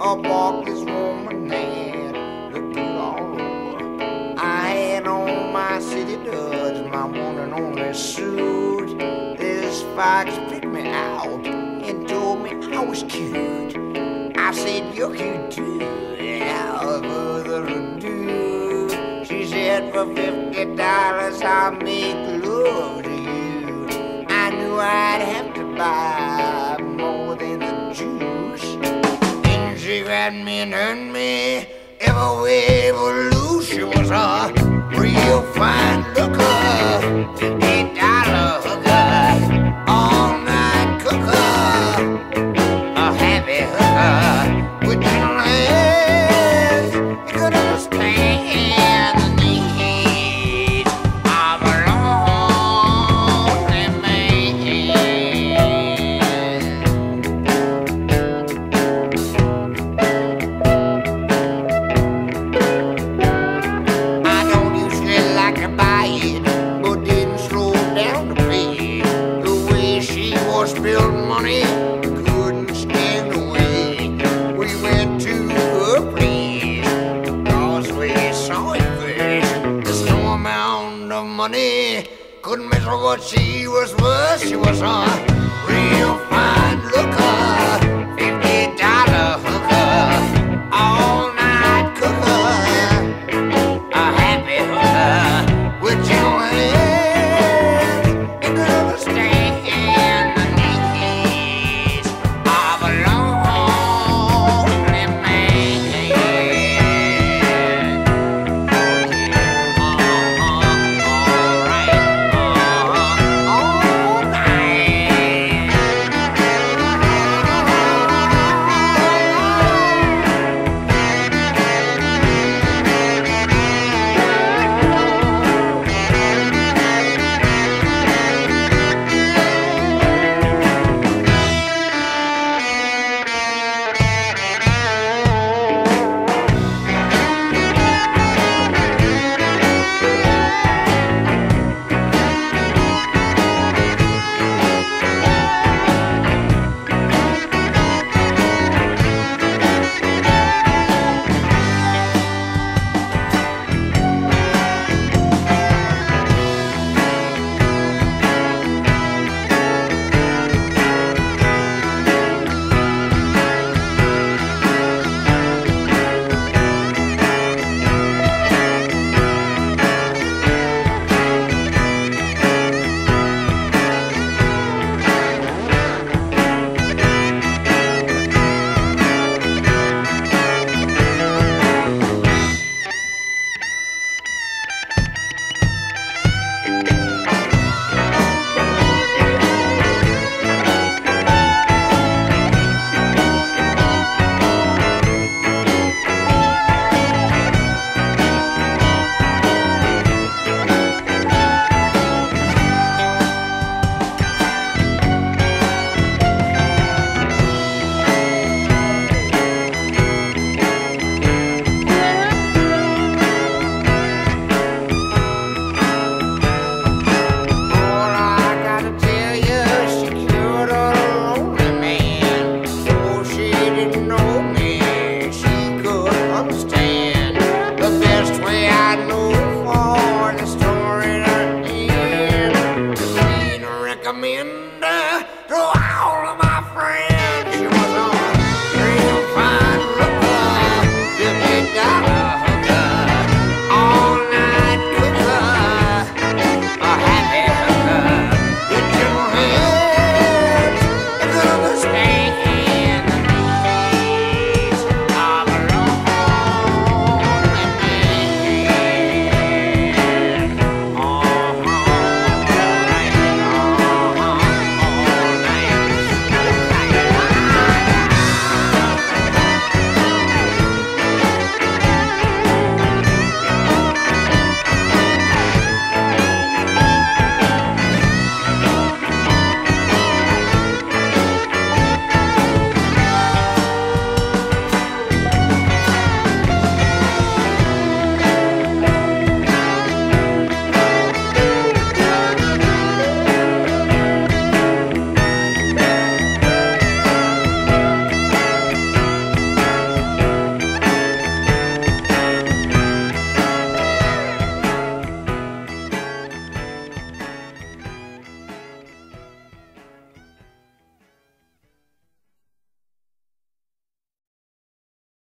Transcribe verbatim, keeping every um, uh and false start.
up walked this woman had looked good all over. I had on my city duds, my one and only suit. This fox picked me out and told me I was cute. I said, you're cute too, without further ado. She said, for fifty dollars I'll make love to you. I knew I'd have to buy more than the juice. Then she grabbed me and turned me every way but loose. She was a real fine looker, eight dollar hooker, all night cooker, a happy hooker with gentle hands. You could understand the needs of a lonely man. I don't usually like to buy it, but didn't slow down to pay. The way she was spilling money, couldn't stand away. We went to her place, cause we saw it first. There's no amount of money couldn't measure what she was worth. She was a real